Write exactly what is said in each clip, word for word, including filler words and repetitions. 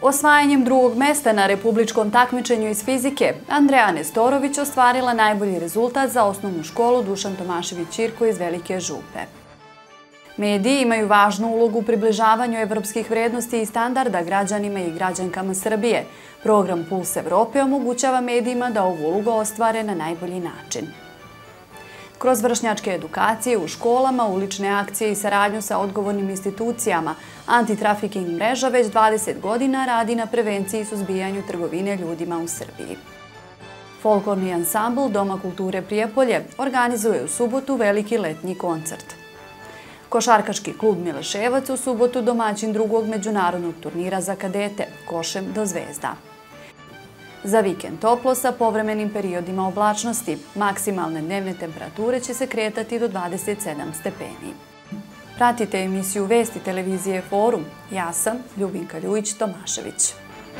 Osvajanjem drugog mesta na republičkom takmičenju iz fizike, Andreja Nestorović ostvarila najbolji rezultat za osnovnu školu Dušan Tomašević Ćirko iz Velike Župe. Mediji imaju važnu ulogu u približavanju evropskih vrednosti i standarda građanima i građankama Srbije. Program Puls Evrope omogućava medijima da ovu ulogu ostvare na najbolji način. Kroz vršnjačke edukacije u školama, ulične akcije i saradnju sa odgovornim institucijama, antitrafiking mreža već dvadeset godina radi na prevenciji i suzbijanju trgovine ljudima u Srbiji. Folklorni ansambl Doma kulture Prijepolje organizuje u subotu veliki letnji koncert. Košarkaški klub Mileševac u subotu domaćin drugog međunarodnog turnira za kadete Košem do Zvezda. Za vikend toplo sa povremenim periodima oblačnosti. Maksimalne dnevne temperature će se kretati do dvadeset sedam stepeni. Pratite emisiju Vesti televizije Forum. Ja sam Ljubinka Ljujić-Tomašević.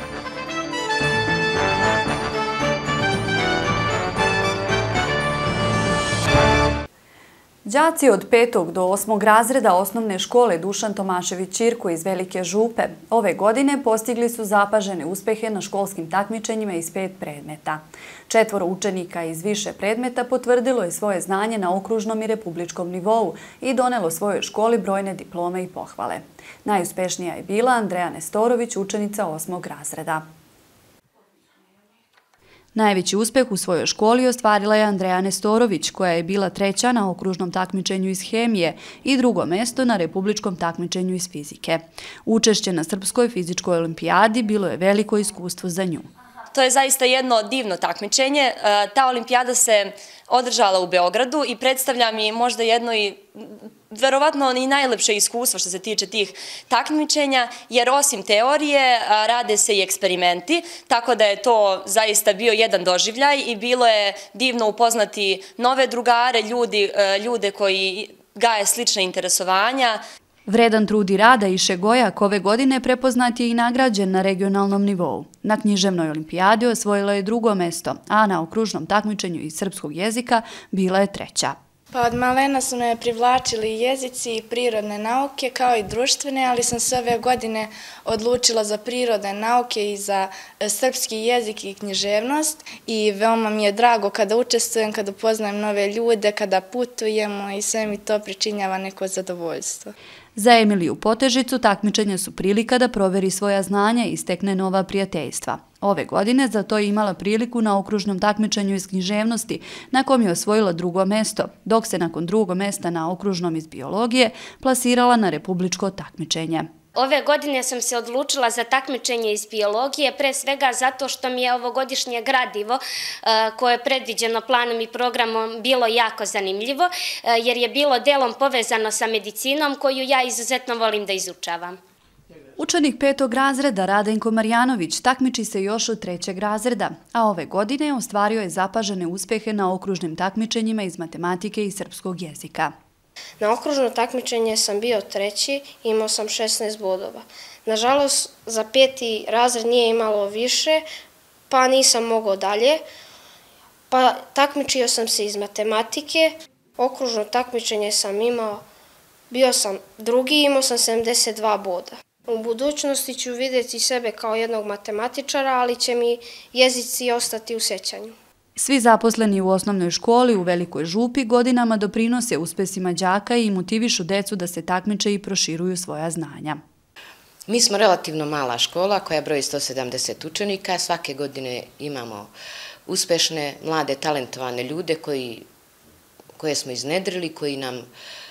Đaci od petog do osmog razreda osnovne škole Dušan Tomašević Ćirko iz Velike Župe ove godine postigli su zapažene uspehe na školskim takmičenjima iz pet predmeta. Četvoro učenika iz više predmeta potvrdilo je svoje znanje na okružnom i republičkom nivou i donelo svojoj školi brojne diplome i pohvale. Najuspešnija je bila Andreja Nestorović, učenica osmog razreda. Najveći uspeh u svojoj školi ostvarila je Andreja Nestorović, koja je bila treća na okružnom takmičenju iz hemije i drugo mesto na republičkom takmičenju iz fizike. Učešće na Srpskoj fizičkoj olimpijadi bilo je veliko iskustvo za nju. To je zaista jedno divno takmičenje. Ta olimpijada se održala u Beogradu i predstavlja mi možda jedno i verovatno i najlepše iskustvo što se tiče tih takmičenja, jer osim teorije rade se i eksperimenti, tako da je to zaista bio jedan doživljaj i bilo je divno upoznati nove drugare, ljude koji gaje slične interesovanja. Vredan trud i rada Iše Gojak ove godine prepoznat je i nagrađen na regionalnom nivou. Na književnoj olimpijadi osvojila je drugo mesto, a na okružnom takmičenju iz srpskog jezika bila je treća. Pa od malena su me privlačili jezici i prirodne nauke kao i društvene, ali sam se ove godine odlučila za prirodne nauke i za srpski jezik i književnost i veoma mi je drago kada učestvujem, kada upoznajem nove ljude, kada putujemo i sve mi to pričinjava neko zadovoljstvo. Za Emiliju Potežicu takmičenja su prilika da proveri svoja znanja i stekne nova prijateljstva. Ove godine za to je imala priliku na okružnom takmičenju iz književnosti, na kom je osvojila drugo mesto, dok se nakon drugog mesta na okružnom iz biologije plasirala na republičko takmičenje. Ove godine sam se odlučila za takmičenje iz biologije, pre svega zato što mi je ovogodišnje gradivo koje je predviđeno planom i programom bilo jako zanimljivo, jer je bilo delom povezano sa medicinom koju ja izuzetno volim da izučavam. Učenik petog razreda Radenko Marjanović takmiči se još od trećeg razreda, a ove godine ostvario je zapažene uspehe na okružnim takmičenjima iz matematike i srpskog jezika. Na okružno takmičenje sam bio treći, imao sam šesnaest bodova. Nažalost, za peti razred nije imalo više, pa nisam mogao dalje. Pa takmičio sam se iz matematike, okružno takmičenje sam imao, bio sam drugi, imao sam sedamdeset dva boda. U budućnosti ću vidjeti sebe kao jednog matematičara, ali će mi jezici ostati u sećanju. Svi zaposleni u osnovnoj školi u Velikoj Župi godinama doprinose uspesima đaka i motivišu decu da se takmiče i proširuju svoja znanja. Mi smo relativno mala škola koja broji sto sedamdeset učenika. Svake godine imamo uspešne, mlade, talentovane ljude koje smo iznedrili, koji nam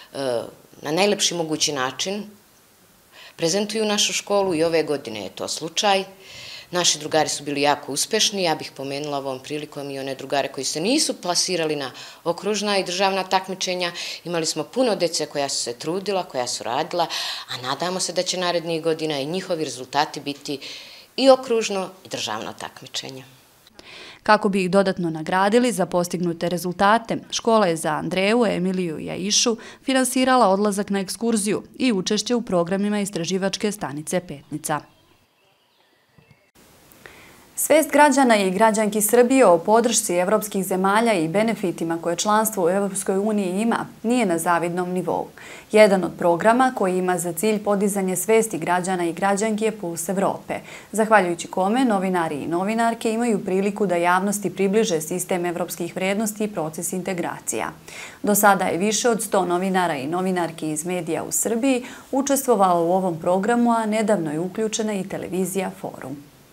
na najlepši mogući način prezentuju našu školu i ove godine je to slučaj. Naši drugari su bili jako uspešni, ja bih pomenula ovom prilikom i one drugare koji se nisu plasirali na okružna i državna takmičenja. Imali smo puno dece koja su se trudila, koja su radila, a nadamo se da će narednih godina i njihovi rezultati biti i okružno i državno takmičenje. Kako bi ih dodatno nagradili za postignute rezultate, škola je za Andreju, Emiliju i Aišu finansirala odlazak na ekskurziju i učešće u programima istraživačke stanice Petnica. Svest građana i građanki Srbije o podršci evropskih zemalja i benefitima koje članstvo u Evropskoj uniji ima nije na zavidnom nivou. Jedan od programa koji ima za cilj podizanje svesti građana i građanki je Puls Evrope, zahvaljujući kome novinari i novinarke imaju priliku da javnosti približe sistem evropskih vrednosti i proces integracija. Do sada je više od sto novinara i novinarki iz medija u Srbiji učestvovalo u ovom programu, a nedavno je uključena i televizija Forum.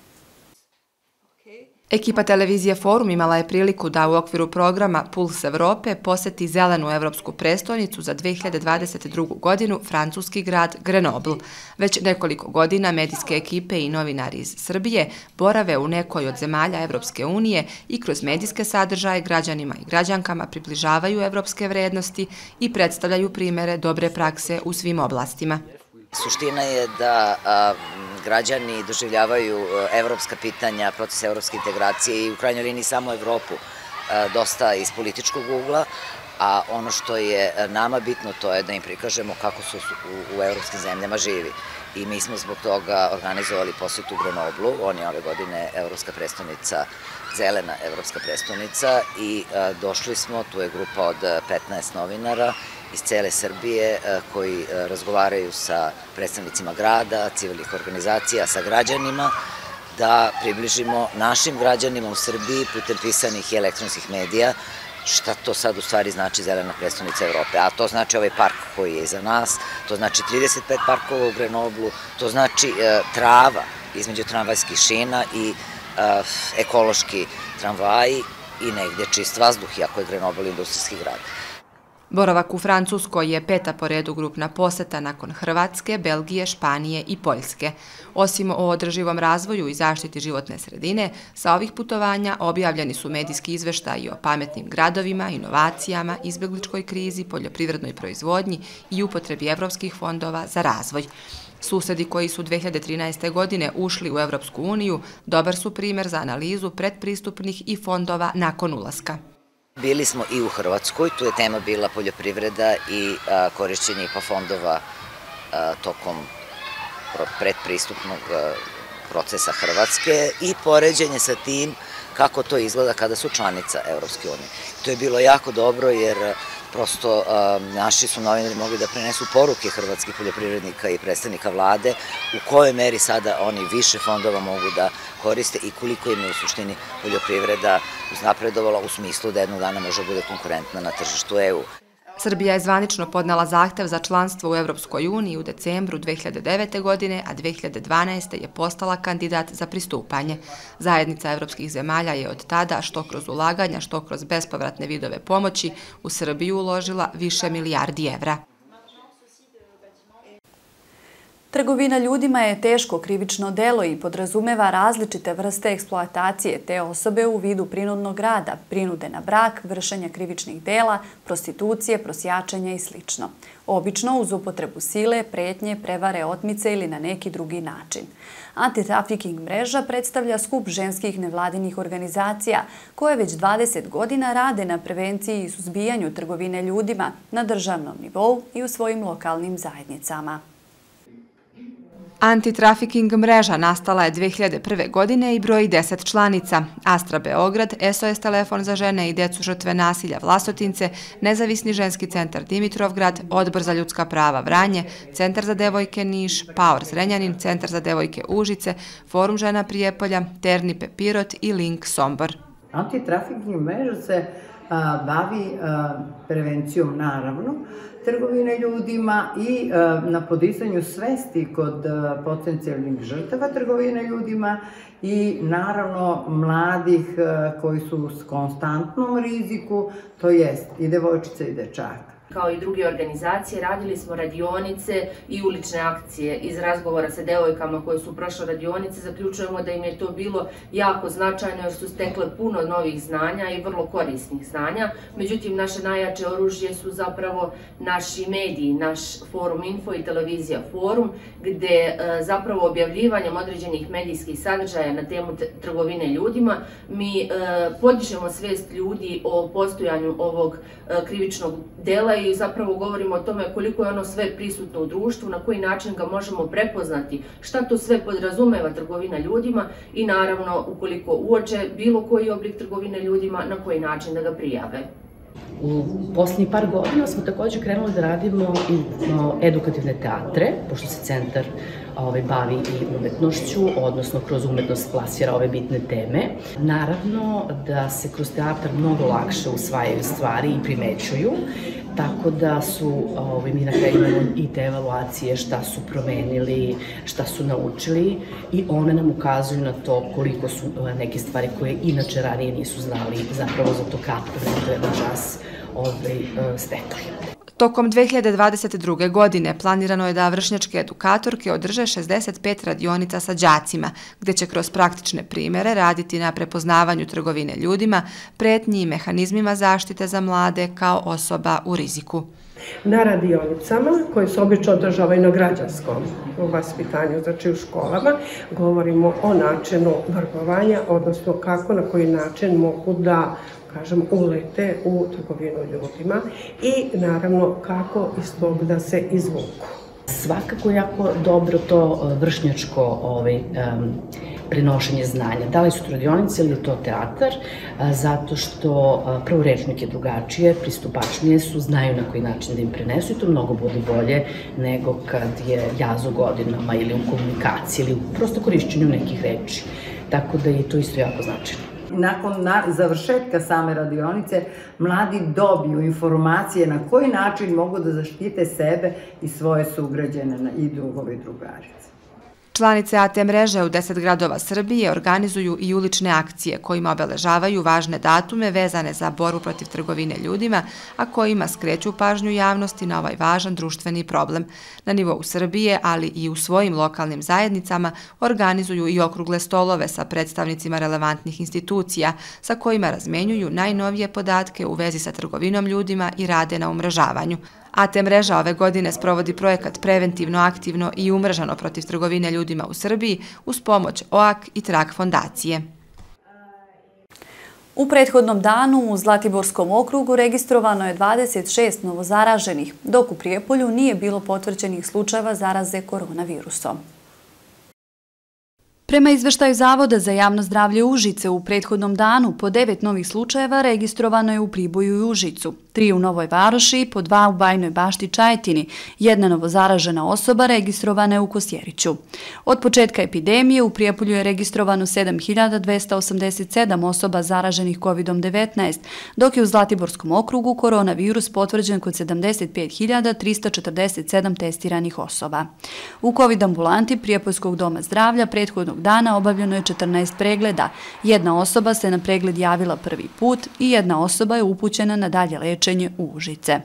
Ekipa televizije Forum imala je priliku da u okviru programa Puls Evrope poseti zelenu evropsku prestonicu za dve hiljade dvadeset drugu. godinu, francuski grad Grenoble. Već nekoliko godina medijske ekipe i novinari iz Srbije borave u nekoj od zemalja Evropske unije i kroz medijske sadržaje građanima i građankama približavaju evropske vrednosti i predstavljaju primere dobre prakse u svim oblastima. Suština je da a, građani doživljavaju evropska pitanja, proces evropske integracije i u krajnjoj liniji samo Evropu a, dosta iz političkog ugla, a ono što je nama bitno to je da im prikažemo kako su u, u evropskim zemljama živi. I mi smo zbog toga organizovali posjetu u Grenoblu, on je ove godine evropska prestonica, zelena evropska prestonica i a, došli smo, tu je grupa od petnaest novinara iz cele Srbije koji razgovaraju sa predstavnicima grada, civilnih organizacija, sa građanima, da približimo našim građanima u Srbiji putem pisanih i elektronskih medija šta to sad u stvari znači zelena prestonica Evrope. A to znači ovaj park koji je iza nas, to znači trideset pet parkova u Grenoblu, to znači trava između tramvajskih šina i ekološki tramvaji i negde čist vazduh, iako je Grenoble industrijski grad. Boravak u Francuskoj je peta po redu grupna poseta nakon Hrvatske, Belgije, Španije i Poljske. Osim o održivom razvoju i zaštiti životne sredine, sa ovih putovanja objavljeni su medijski izveštaji o pametnim gradovima, inovacijama, izbegličkoj krizi, poljoprivrednoj proizvodnji i upotrebi evropskih fondova za razvoj. Susedi koji su dve hiljade trinaeste. godine ušli u Evropsku uniju dobar su primer za analizu predpristupnih i fondova nakon ulaska. Bili smo i u Hrvatskoj, tu je tema bila poljoprivreda i a, korišćenje I P A fondova a, tokom predpristupnog a, procesa Hrvatske i poređenje sa tim kako to izgleda kada su članica Evropske unije. To je bilo jako dobro jer prosto a, naši su novinari mogli da prenesu poruke hrvatskih poljoprivrednika i predstavnika vlade u kojoj meri sada oni više fondova mogu da koriste i koliko im je u suštini poljoprivreda uznapredovala u smislu da jednog dana može bude konkurentna na tržištu E U. Srbija je zvanično podnela zahtev za članstvo u Evropskoj uniji u decembru dve hiljade devete. godine, a dve hiljade dvanaeste. je postala kandidat za pristupanje. Zajednica evropskih zemalja je od tada, što kroz ulaganja, što kroz bespovratne vidove pomoći, u Srbiju uložila više milijardi evra. Trgovina ljudima je teško krivično delo i podrazumeva različite vrste eksploatacije te osobe u vidu prinudnog rada, prinude na brak, vršenja krivičnih dela, prostitucije, prosjačenja i sl. Obično uz upotrebu sile, pretnje, prevare, otmice ili na neki drugi način. Anti-trafficking mreža predstavlja skup ženskih nevladinih organizacija koje već dvadeset godina rade na prevenciji i suzbijanju trgovine ljudima na državnom nivou i u svojim lokalnim zajednicama. Anti-trafficking mreža nastala je dve hiljade prve. godine i broji deset članica. Astra Beograd, S O S telefon za žene i decu žrtve nasilja Vlasotince, Nezavisni ženski centar Dimitrovgrad, Odbor za ljudska prava Vranje, Centar za devojke Niš, Power Zrenjanin, Centar za devojke Užice, Forum žena Prijepolja, Ternipe Pirot i Link Sombor. Anti-trafficking mreža se a, bavi a, prevencijom naravno, trgovine ljudima i a, na podizanju svesti kod a, potencijalnih žrtava trgovine ljudima i naravno mladih a, koji su u konstantnom riziku, to jest i devojčica i dečaka. Kao i druge organizacije, radili smo radionice i ulične akcije. Iz razgovora sa devojkama koje su prošle radionice zaključujemo da im je to bilo jako značajno jer su stekle puno novih znanja i vrlo korisnih znanja. Međutim, naše najjače oružje su zapravo naši mediji, naš Forum Info i televizija Forum, gde zapravo objavljivanjem određenih medijskih sadržaja na temu trgovine ljudima mi podižemo svest ljudi o postojanju ovog krivičnog dela i i zapravo govorimo o tome koliko je ono sve prisutno u društvu, na koji način ga možemo prepoznati, šta to sve podrazumeva trgovina ljudima i naravno ukoliko uoče bilo koji oblik trgovine ljudima, na koji način da ga prijave. U posljednjih par godina smo također krenuli da radimo i edukativne teatre, pošto se centar bavi i umetnošću, odnosno kroz umetnost plasira ove bitne teme. Naravno da se kroz teatar mnogo lakše usvajaju stvari i primećuju, tako da su, mi na kraju imamo i te evaluacije šta su promenili, šta su naučili i one nam ukazuju na to koliko su neke stvari koje inače ranije nisu znali zapravo za to kako da je na čas stekli. Tokom dve hiljade dvadeset druge. godine planirano je da vršnjačke edukatorke održe šezdeset pet radionica sa đacima, gde će kroz praktične primere raditi na prepoznavanju trgovine ljudima, pretnji i mehanizmima zaštite za mlade kao osoba u riziku. Na radionicama, koje se obično održavaju na građanskom vaspitanju, znači u školama, govorimo o načinu vrbovanja, odnosno kako, na koji način mogu da kažem, ulete u trgovinu ljudima i naravno kako iz tog da se izvuku. Svakako jako dobro to vršnjačko prenošenje znanja. Da li su to radionice ili je to teatar, zato što prvo rečnik je drugačije, pristupačnije su, znaju na koji način da im prenesu i to mnogo bude bolje nego kad je jaz u godinama ili u komunikaciji ili u prosto korišćenju nekih reči. Tako da je to isto jako značajno. Nakon završetka same radionice, mladi dobiju informacije na koji način mogu da zaštite sebe i svoje sugrađane i drugove i drugarice. Članice A T mreže u deset gradova Srbije organizuju i ulične akcije kojima obeležavaju važne datume vezane za borbu protiv trgovine ljudima, a kojima skreću pažnju javnosti na ovaj važan društveni problem. Na nivou Srbije, ali i u svojim lokalnim zajednicama, organizuju i okrugle stolove sa predstavnicima relevantnih institucija, sa kojima razmenjuju najnovije podatke u vezi sa trgovinom ljudima i rade na umrežavanju. A T mreža ove godine sprovodi projekat Preventivno, aktivno i umrežano protiv trgovine ljudima u Srbiji uz pomoć O A K i Trak fondacije. U prethodnom danu u Zlatiborskom okrugu registrovano je dvadeset šest novozaraženih, dok u Prijepolju nije bilo potvrđenih slučajeva zaraze koronavirusom. Prema izveštaju Zavoda za javno zdravlje Užice, u prethodnom danu po devet novih slučajeva registrovano je u Priboju i Užicu, tri u Novoj Varoši, po dva u Bajnoj Bašti Čajetini, jedna novozaražena osoba registrovana je u Kosjeriću. Od početka epidemije u Prijepolju je registrovano sedam hiljada dvesta osamdeset sedam osoba zaraženih kovidom devetnaest, dok je u Zlatiborskom okrugu koronavirus potvrđen kod sedamdeset pet hiljada trista četrdeset sedam testiranih osoba. U COVID ambulanti Prijepoljskog doma zdravlja prethodnog dana obavljeno je četrnaest pregleda. Jedna osoba se na pregled javila prvi put i jedna osoba je upućena na dalje lečenje u Užice.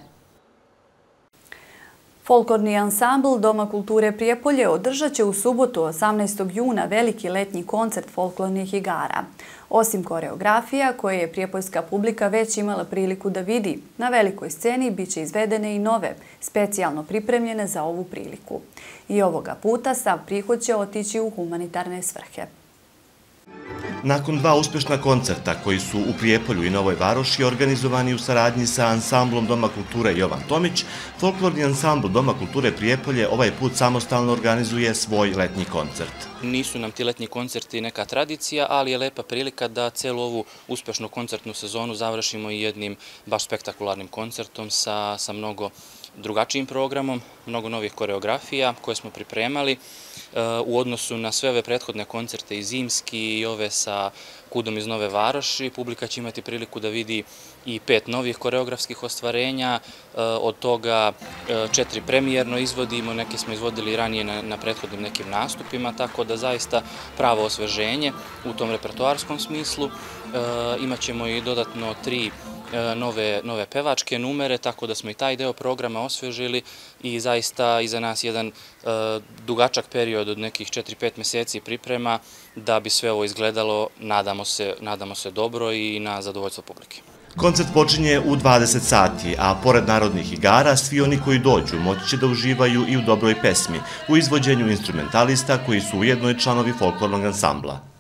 Folklorni ansambl Doma kulture Prijepolje održat će u subotu osamnaestog juna veliki letnji koncert folklornih igara. Osim koreografija koje je prijepoljska publika već imala priliku da vidi, na velikoj sceni bit će izvedene i nove, specijalno pripremljene za ovu priliku. I ovoga puta sav prihod će otići u humanitarne svrhe. Nakon dva uspešna koncerta koji su u Prijepolju i Novoj Varoši organizovani u saradnji sa ansamblom Doma kulture Jovan Tomić, folklorni ansambl Doma kulture Prijepolje ovaj put samostalno organizuje svoj letnji koncert. Nisu nam ti letnji koncerti neka tradicija, ali je lepa prilika da celu ovu uspešnu koncertnu sezonu završimo i jednim baš spektakularnim koncertom sa, sa mnogo drugačijim programom, mnogo novih koreografija koje smo pripremali u odnosu na sve ove prethodne koncerte i zimski i ove sa Kudom iz Nove Varoši. Publika će imati priliku da vidi i pet novih koreografskih ostvarenja, od toga četiri premijerno izvodimo, neke smo izvodili ranije na, na prethodnim nekim nastupima, tako da zaista pravo osveženje u tom repertoarskom smislu. Imaćemo i dodatno tri Nove, nove pevačke numere, tako da smo i taj deo programa osvežili i zaista iza nas jedan uh, dugačak period od nekih četiri pet meseci priprema da bi sve ovo izgledalo, nadamo se, nadamo se dobro i na zadovoljstvo publike. Koncert počinje u dvadeset sati, a pored narodnih igara, svi oni koji dođu moći će da uživaju i u dobroj pesmi, u izvođenju instrumentalista koji su ujedno i članovi folklornog ansambla.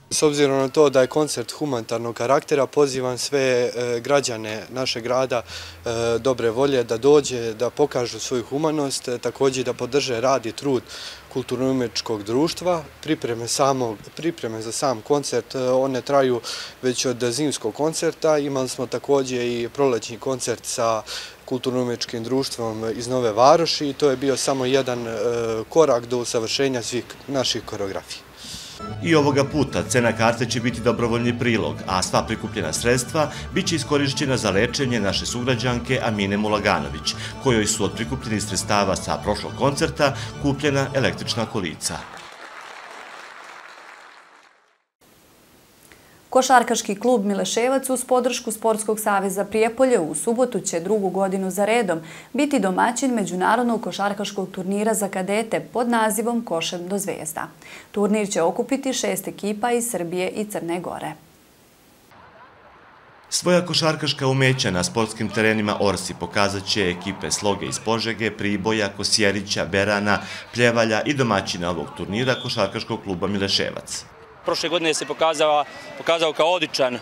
S obzirom na to da je koncert humanitarnog karaktera, pozivam sve građane našeg grada dobre volje da dođe, da pokažu svoju humanost, također da podrže rad i trud kulturno-umjetničkog društva. Pripreme, samog, pripreme za sam koncert, one traju već od zimskog koncerta. Imali smo također i prolećni koncert sa kulturno-umjetničkim društvom iz Nove Varoši i to je bio samo jedan korak do usavršenja svih naših koreografija. I ovoga puta cena karte će biti dobrovoljni prilog, a sva prikupljena sredstva biće iskorišćena za lečenje naše sugrađanke Amine Mulaganović, kojoj su od prikupljenih sredstava sa prošlog koncerta kupljena električna kolica. Košarkaški klub Mileševac uz podršku Sportskog saveza Prijepolje u subotu će drugu godinu za redom biti domaćin međunarodnog košarkaškog turnira za kadete pod nazivom Košem do zvezda. Turnir će okupiti šest ekipa iz Srbije i Crne Gore. Svoja košarkaška umeća na sportskim terenima Orsi pokazat će ekipe Sloge iz Požege, Priboja, Kosjerića, Berana, Pljevalja i domaćina ovog turnira košarkaškog kluba Mileševac. Prošle godine se pokazao kao odličan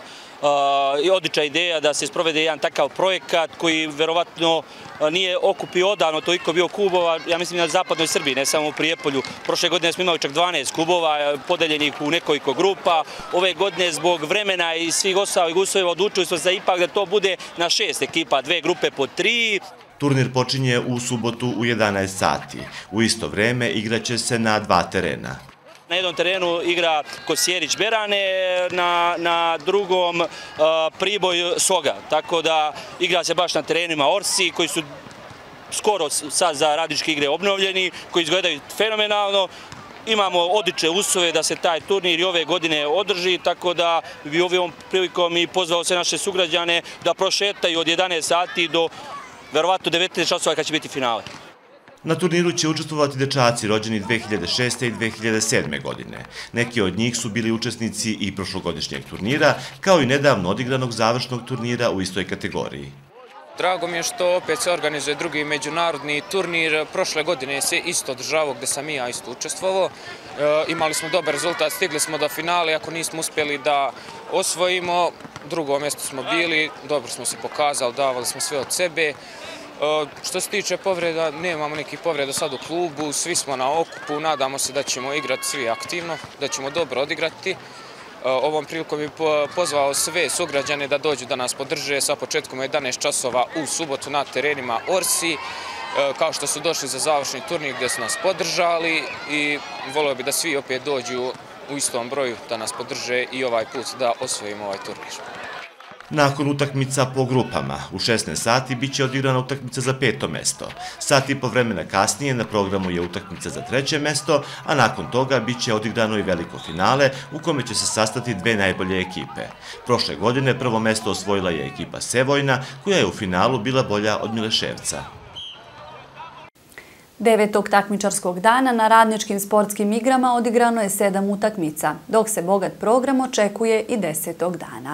i odlična ideja da se sprovede jedan takav projekat koji verovatno nije okupio odavno toliko bio klubova, ja mislim na zapadnoj Srbiji, ne samo u Prijepolju. Prošle godine smo imali čak dvanaest klubova podeljenih u nekoliko grupa. Ove godine zbog vremena i svih ostalih uslova odlučili smo se ipak da to bude na šest ekipa, dve grupe po tri. Turnir počinje u subotu u jedanaest sati. U isto vreme igraće se na dva terena. Na jednom terenu igra Kosjerić Berane, na, na drugom uh, Priboj Sloga. Tako da igra se baš na terenima Orsi koji su skoro sad za radničke igre obnovljeni, koji izgledaju fenomenalno. Imamo odlične uslove da se taj turnir i ove godine održi, tako da bi ovom prilikom i pozvao sve naše sugrađane da prošetaju od jedanaest sati do verovatno devetnaest časova kad će biti finale. Na turniru će učestvovati dečaci rođeni dve hiljade šeste. i dve hiljade sedme. godine. Neki od njih su bili učesnici i prošlogodišnjeg turnira, kao i nedavno odigranog završnog turnira u istoj kategoriji. Drago mi je što opet se organizuje drugi međunarodni turnir. Prošle godine se isto održavao gde sam i ja isto učestvovao. Imali smo dobar rezultat, stigli smo do finale, ako nismo uspjeli da osvojimo, drugo mjesto smo bili, dobro smo se pokazali, davali smo sve od sebe. Što se tiče povreda, nemamo nekih povreda sad u klubu, svi smo na okupu, nadamo se da ćemo igrati svi aktivno, da ćemo dobro odigrati. Ovom prilikom bih pozvao sve sugrađane da dođu da nas podrže sa početkom jedanaest časova u subotu na terenima Orsi, kao što su došli za završni turnir gdje su nas podržali i volio bih da svi opet dođu u istom broju da nas podrže i ovaj put da osvojimo ovaj turnir. Nakon utakmica po grupama, u šesnaest sati biće odigrana utakmica za peto mesto. Sat i po vremena kasnije na programu je utakmica za treće mesto, a nakon toga biće odigrano i veliko finale u kome će se sastati dve najbolje ekipe. Prošle godine prvo mesto osvojila je ekipa Sevojna, koja je u finalu bila bolja od Mileševca. Devetog takmičarskog dana na radničkim sportskim igrama odigrano je sedam utakmica, dok se bogat program očekuje i desetog dana.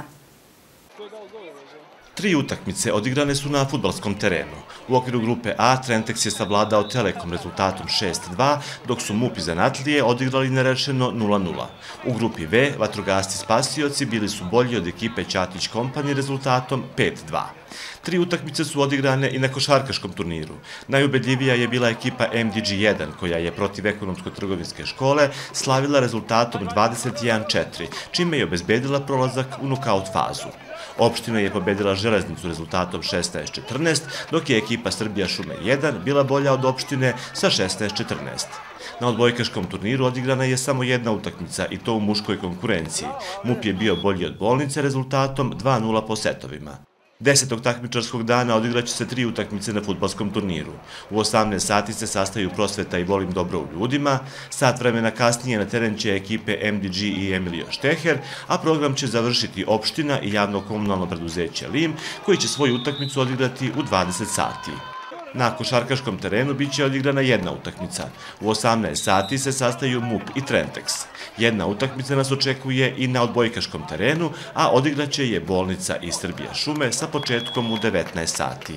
Tri utakmice odigrane su na fudbalskom terenu. U okviru grupe A Trentex je savladao Telekom rezultatom šest dva, dok su MUP i Zanatlije odigrali nerešeno nula nula. U grupi V vatrogasci spasioci bili su bolji od ekipe Ćatić Kompani rezultatom pet dva. Tri utakmice su odigrane i na košarkaškom turniru. Najubedljivija je bila ekipa M D G jedan, koja je protiv ekonomsko-trgovinske škole slavila rezultatom dvadeset jedan četiri, čime je obezbedila prolazak u nokaut fazu. Opština je pobedila Železnicu rezultatom šesnaest četrnaest, dok je ekipa Srbija Šume jedan bila bolja od opštine sa šesnaest četrnaest. Na odbojkaškom turniru odigrana je samo jedna utakmica i to u muškoj konkurenciji. MUP je bio bolji od Bolnice rezultatom dva nula po setovima. Desetog takmičarskog dana odigraće se tri utakmice na fudbalskom turniru. U osamnaest sati se sastaju Prosveta i Volim dobro u ljudima, sat vremena kasnije na teren će ekipe M D G i Emilio Šteher, a program će završiti opština i javno-komunalno preduzeće Lim, koji će svoju utakmicu odigrati u dvadeset sati. Na košarkaškom terenu biće odigrana jedna utakmica. U osamnaest sati se sastaju MUP i Trentex. Jedna utakmica nas očekuje i na odbojkaškom terenu, a odigraće je Bolnica i Srbija Šume sa početkom u devetnaest sati.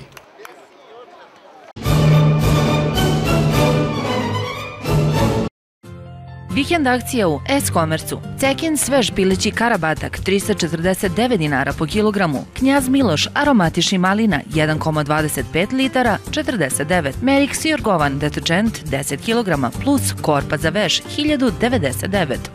Vikend akcija u S-Komercu. Cekin svež pileći karabatak tristo četrdeset devet dinara po kilogramu. Knjaz Miloš aromatični malina jedan zarez dvadeset pet litara četrdeset devet. Merix Jorgovan deterđent deset kilograma plus korpa za veš hiljadu devedeset devet.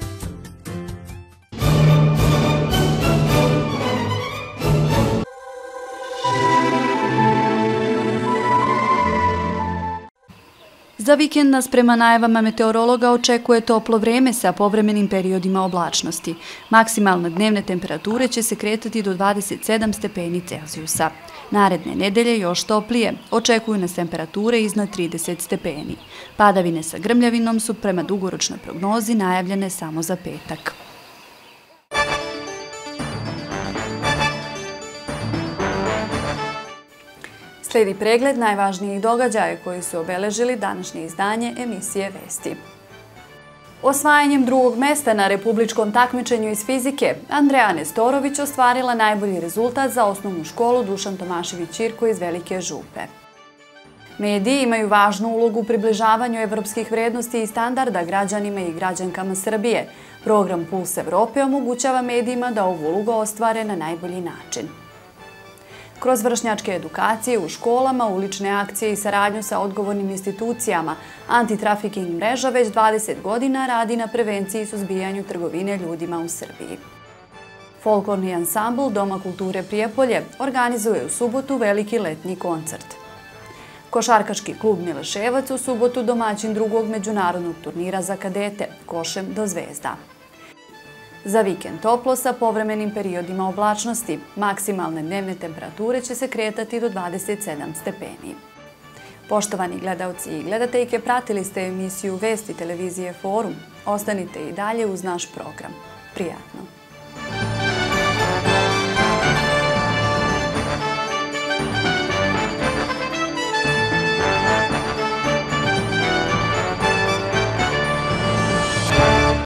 Za vikend nas prema najavama meteorologa očekuje toplo vreme sa povremenim periodima oblačnosti. Maksimalne dnevne temperature će se kretati do dvadeset sedam stepeni Celzijusa. Naredne nedelje još toplije, očekuju nas temperature iznad trideset stepeni. Padavine sa grmljavinom su prema dugoročnoj prognozi najavljene samo za petak. Slijedi pregled najvažnijih događaja koji su obeležili današnje izdanje emisije Vesti. Osvajanjem drugog mesta na republičkom takmičenju iz fizike, Andreja Nestorović ostvarila najbolji rezultat za osnovnu školu Dušan Tomašević Ćirko iz Velike Župe. Mediji imaju važnu ulogu u približavanju evropskih vrednosti i standarda građanima i građankama Srbije. Program Puls Evrope omogućava medijima da ovu ulogu ostvare na najbolji način. Kroz vršnjačke edukacije u školama, ulične akcije i saradnju sa odgovornim institucijama, antitrafiking mreža već dvadeset godina radi na prevenciji i suzbijanju trgovine ljudima u Srbiji. Folklorni ansambl Doma kulture Prijepolje organizuje u subotu veliki letnji koncert. Košarkaški klub Mileševac u subotu domaćin drugog međunarodnog turnira za kadete, Košem do Zvezda. Za vikend toplo sa povremenim periodima oblačnosti. Maksimalne dnevne temperature će se kretati do dvadeset sedam stepeni. Poštovani gledalci i gledateljke, pratili ste emisiju Vesti televizije Forum. Ostanite i dalje uz naš program. Prijatno!